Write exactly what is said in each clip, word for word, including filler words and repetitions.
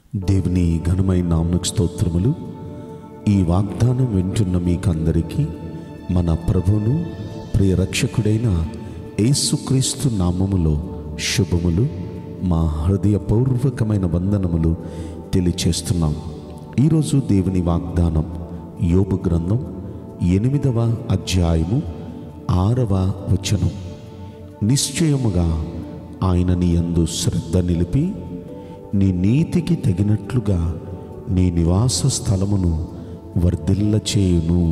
దేవుని ఘనమైన నామమునకు స్తోత్రములు. ఈ వాగ్దానం వింటున్న మీకందరికీ మన ప్రభువును ప్రియ రక్షకుడైన యేసుక్రీస్తు నామములో శుభములు, మా హృదయపూర్వకమైన వందనములు తెలియచేస్తున్నాం. ఈరోజు దేవుని వాగ్దానం యోబు గ్రంథం ఎనిమిదవ అధ్యాయము ఆరవ వచనం. నిశ్చయముగా ఆయన నీ యందు శ్రద్ధ నిలిపి నీ నీతికి తగినట్లుగా నీ నివాస స్థలమును వర్ధిల్ల చేయును.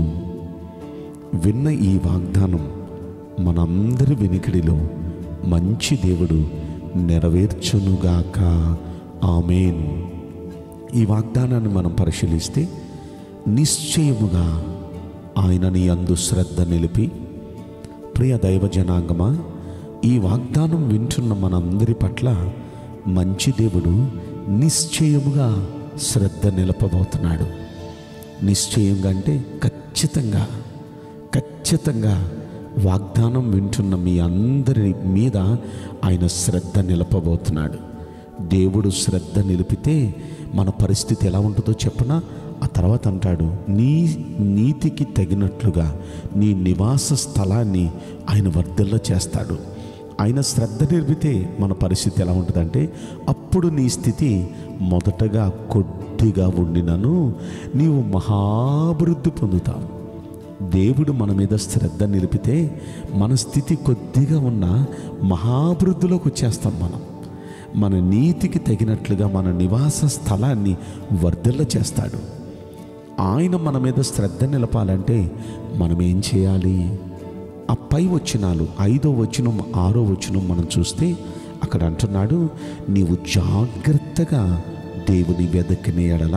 విన్న ఈ వాగ్దానం మనందరి వినికిడిలో మంచి దేవుడు నెరవేర్చునుగాక. ఆమేన్. ఈ వాగ్దానాన్ని మనం పరిశీలిస్తే, నిశ్చయముగా ఆయన నీ యందు శ్రద్ధ నిలిపి. ప్రియ దైవ జనాంగమా, ఈ వాగ్దానం వింటున్న మనందరి పట్ల మంచి దేవుడు నిశ్చయముగా శ్రద్ధ నిలపబోతున్నాడు. నిశ్చయంగా అంటే ఖచ్చితంగా ఖచ్చితంగా వాగ్దానం వింటున్న మీ అందరి మీద ఆయన శ్రద్ధ నిలపబోతున్నాడు. దేవుడు శ్రద్ధ నిలిపితే మన పరిస్థితి ఎలా ఉంటుందో చెప్పనా? ఆ తర్వాత అంటాడు, నీ నీతికి తగినట్లుగా నీ నివాస స్థలాన్ని ఆయన వర్ధిల్ల చేస్తాడు. ఆయన శ్రద్ధ నిలిపితే మన పరిస్థితి ఎలా ఉంటుందంటే, అప్పుడు నీ స్థితి మొదటగా కొద్దిగా ఉండినను నీవు మహాభివృద్ధి పొందుతావు. దేవుడు మన మీద శ్రద్ధ నిలిపితే మన స్థితి కొద్దిగా ఉన్న మహాభివృద్ధిలోకి వచ్చేస్తాం. మనం మన నీతికి తగినట్లుగా మన నివాస స్థలాన్ని వర్ధిల్ల చేస్తాడు. ఆయన మన మీద శ్రద్ధ నిలపాలంటే మనం ఏం చేయాలి? ఆ పై వచనాలు ఐదో వచనం ఆరో వచనం మనం చూస్తే అక్కడ అంటున్నాడు, నీవు జాగ్రత్తగా దేవుని వెదకిన ఎడల.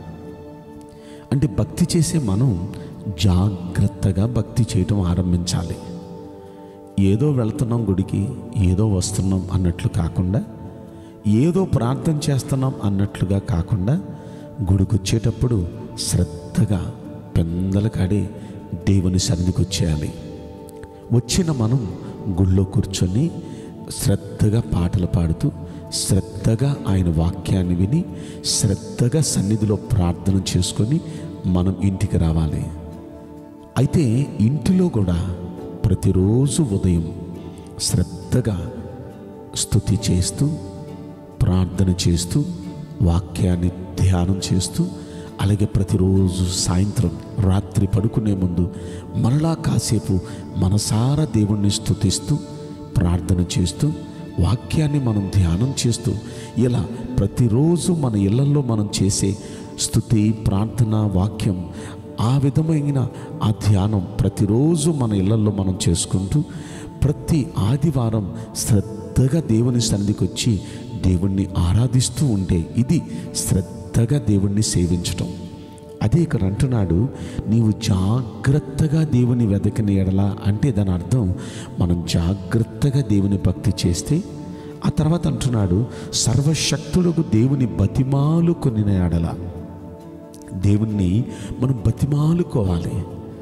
అంటే భక్తి చేసే మనం జాగ్రత్తగా భక్తి చేయటం ఆరంభించాలి. ఏదో వెళ్తున్నాం గుడికి, ఏదో వస్తున్నాం అన్నట్లు కాకుండా, ఏదో ప్రార్థన చేస్తున్నాం అన్నట్లుగా కాకుండా, గుడికి వచ్చేటప్పుడు శ్రద్ధగా పెందలకాడే దేవుని సన్నిధికి వచ్చేయాలి. వచ్చిన మనం గుళ్ళో కూర్చొని శ్రద్ధగా పాటలు పాడుతూ, శ్రద్ధగా ఆయన వాక్యాన్ని విని, శ్రద్ధగా సన్నిధిలో ప్రార్థన చేసుకొని మనం ఇంటికి రావాలి. అయితే ఇంటిలో కూడా ప్రతిరోజు ఉదయం శ్రద్ధగా స్తుతి చేస్తూ, ప్రార్థన చేస్తూ, వాక్యాన్ని ధ్యానం చేస్తూ, అలాగే ప్రతిరోజు సాయంత్రం రాత్రి పడుకునే ముందు మరలా కాసేపు మనసారా దేవుణ్ణి స్తుతిస్తూ, ప్రార్థన చేస్తూ, వాక్యాన్ని మనం ధ్యానం చేస్తూ, ఇలా ప్రతిరోజు మన ఇళ్లలో మనం చేసే స్తుతి, ప్రార్థన, వాక్యం, ఆ విధమైన ఆ ధ్యానం ప్రతిరోజు మన ఇళ్లలో మనం చేసుకుంటూ, ప్రతి ఆదివారం శ్రద్ధగా దేవుని సన్నిధికి వచ్చి దేవుణ్ణి ఆరాధిస్తూ ఉంటే ఇది శ్రద్ధగా దేవుణ్ణి సేవించటం. అదే ఇక్కడ అంటున్నాడు, నీవు జాగ్రత్తగా దేవుని వెదకిన ఎడల. అంటే దాని అర్థం మనం జాగ్రత్తగా దేవుని భక్తి చేస్తే, ఆ తర్వాత అంటున్నాడు, సర్వశక్తులకు దేవుని బతిమాలు కొనిన ఎడల. దేవుణ్ణి మనం బతిమాలుకోవాలి.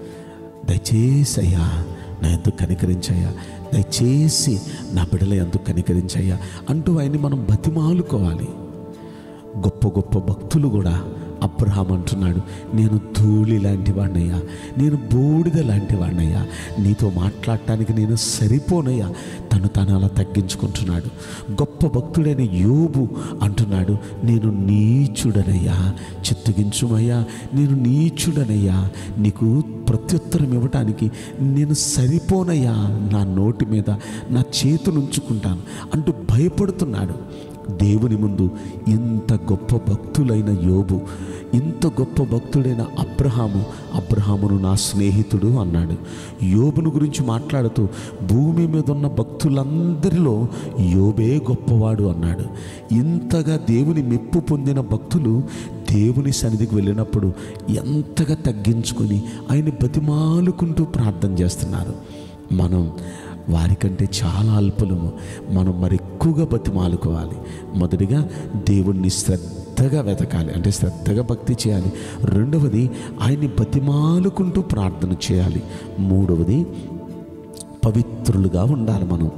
దయచేసి అయ్యా నా ఎందుకు కనికరించయ్యా, దయచేసి నా బిడ్డల ఎందుకు కనికరించయ్యా అంటూ ఆయన్ని మనం బతిమాలుకోవాలి. గొప్ప గొప్ప భక్తులు కూడా, అబ్రహాం అంటున్నాడు, నేను ధూళి లాంటి వాడినయ్యా, నేను బూడిద లాంటి వాడినయ్యా, నీతో మాట్లాడటానికి నేను సరిపోనయ్యా. తను తను అలా తగ్గించుకుంటున్నాడు. గొప్ప భక్తుడైన యోబు అంటున్నాడు, నేను నీచుడనయ్యా, చిత్తగించుమయ్యా, నేను నీచుడనయ్యా, నీకు ప్రత్యుత్తరం ఇవ్వటానికి నేను సరిపోనయ్యా, నా నోటి మీద నా చేతులు ఉంచుకుంటాను అంటూ భయపడుతున్నాడు. దేవుని ముందు ఇంత గొప్ప భక్తులైన యోబు, ఇంత గొప్ప భక్తుడైన అబ్రహాము, అబ్రహామును నా స్నేహితుడు అన్నాడు. యోబును గురించి మాట్లాడుతూ భూమి మీద ఉన్న భక్తులందరిలో యోబే గొప్పవాడు అన్నాడు. ఇంతగా దేవుని మెప్పు పొందిన భక్తులు దేవుని సన్నిధికి వెళ్ళినప్పుడు ఎంతగా తగ్గించుకొని ఆయన బతిమాలుకుంటూ ప్రార్థన చేస్తున్నారు. మనం వారికంటే చాలా అల్పులము. మనం మరి ఎక్కువగా బతిమాలుకోవాలి. మొదటిగా దేవుణ్ణి శ్రద్ధగా వెతకాలి, అంటే శ్రద్ధగా భక్తి చేయాలి. రెండవది ఆయన్ని బతిమాలుకుంటూ ప్రార్థన చేయాలి. మూడవది పవిత్రులుగా ఉండాలి. మనం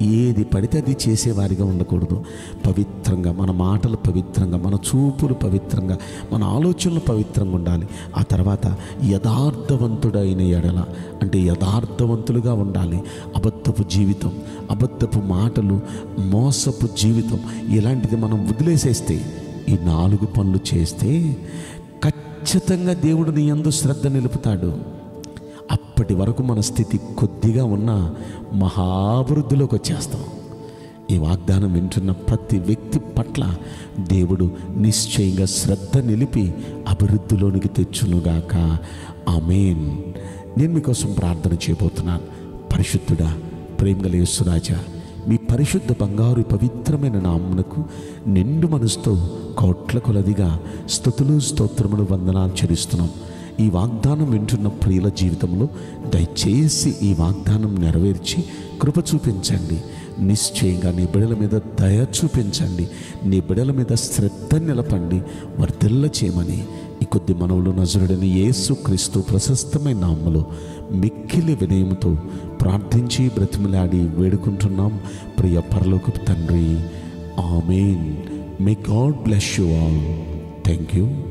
ఏది పడితే అది చేసేవారిగా ఉండకూడదు. పవిత్రంగా మన మాటలు పవిత్రంగా, మన చూపులు పవిత్రంగా, మన ఆలోచనలు పవిత్రంగా ఉండాలి. ఆ తర్వాత యథార్థవంతుడైన ఎడల అంటే యథార్థవంతులుగా ఉండాలి. అబద్ధపు జీవితం, అబద్ధపు మాటలు, మోసపు జీవితం ఇలాంటిది మనం వదిలేసేస్తే, ఈ నాలుగు పనులు చేస్తే ఖచ్చితంగా దేవుడు నీ యందు శ్రద్ధ నిలుపుతాడు. అప్పటి వరకు మన స్థితి కొద్దిగా ఉన్న మహాభివృద్ధిలోకి వచ్చేస్తాం. ఈ వాగ్దానం వింటున్న ప్రతి వ్యక్తి పట్ల దేవుడు నిశ్చయంగా శ్రద్ధ నిలిపి అభివృద్ధిలోనికి తెచ్చునుగాక. ఆమేన్. నేను మీకోసం ప్రార్థన చేయబోతున్నాను. పరిశుద్ధుడా, ప్రేమగల యేసురాజా, మీ పరిశుద్ధ బంగారు పవిత్రమైన నామమునకు నిండు మనసుతో కోట్ల కొలదిగా స్తుతులు స్తోత్రములు వందనాలు చెల్లిస్తున్నాం. ఈ వాగ్దానం వింటున్న ప్రియుల జీవితంలో దయచేసి ఈ వాగ్దానం నెరవేర్చి కృప చూపించండి. నిశ్చయంగా నీ బిడల మీద దయ చూపించండి. నీ బిడల మీద శ్రద్ధ నిలపండి. వర్ధిల్ల చేయమని ఈ కొద్ది మనవులు నజరుడని యేసు క్రీస్తు ప్రశస్తమైన నామములో మిక్కిలి వినయముతో ప్రార్థించి బ్రతిమలాడి వేడుకుంటున్నాం ప్రియ పరలోకపు తండ్రి. ఆమేన్. May God bless you all. Thank you.